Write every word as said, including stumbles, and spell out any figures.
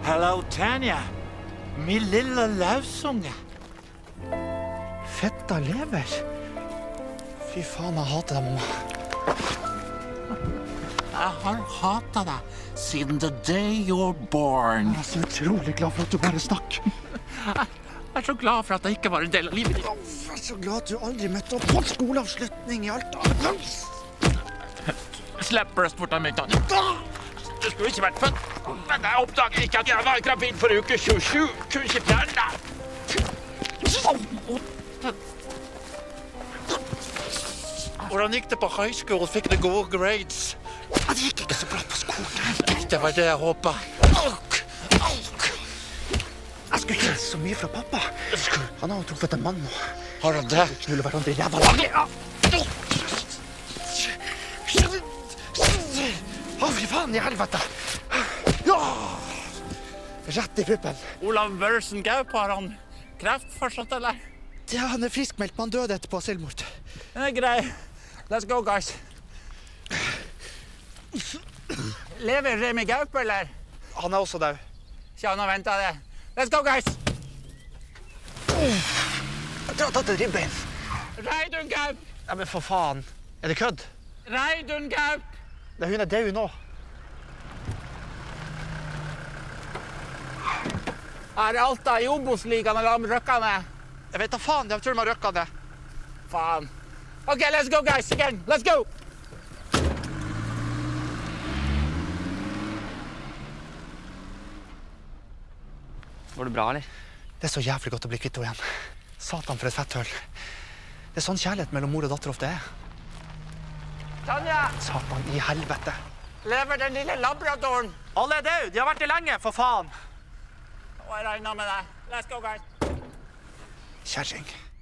Hello, Tanya. Min lille lausunge. Fetta lever. Fy faen, jeg hater deg, mamma. Jeg har hatet deg siden the day you're born. Jeg er så utrolig glad for at du bare snakker. Jeg er så glad for at jeg ikke var en del av livet ditt. Jeg er så glad at du aldri møtte opp på skoleavslutning i Alta. Slipp brystvorta mi, Tanja. Du skulle ikke vært født. Men jeg oppdaget ikke at jeg var gravid for uke tjuesju. Kunne ikke fjerne deg. Hvordan gikk det på high school? Fikk du gode grades? Det gikk ikke så bra på skolen. Det var det jeg håpet. Jeg skulle hilse så mye fra pappa. Han har jo truffet en mann nå. Har han det? Knuller hverandre i ræva. Å, fy faen i helvete. Ja! Rett i puppen. Olav Børresen Gaup, har han kreft fortsatt, eller? Ja, han er friskmeldt, men han døde etterpå av selvmord. Det er grei. Let's go, guys. Lever Remi Gaup, eller? Han er også død. Ikke han har ventet det. Let's go, guys. Jeg tror han har tatt et ribbein. Reidun Gaup! Ja, men for faen. Er det kødd? Reidun Gaup! Ja, hun er død nå. Her er Alta i Obos-ligaen og la med røkkene. Jeg vet da faen, jeg tror de har røkket det. Faen. Ok, let's go, guys, again. Let's go! Var det bra, eller? Det er så jævlig godt å bli kvitt henne igjen. Satan for et fetthøl. Det er sånn kjærlighet mellom mor og datter ofte er. Tanja! Satan i helvete. Lever den lille labradoren? Alle er døde, de har vært det lenge, for faen. Og jeg regner med deg. Let's go, guys. Kjæring.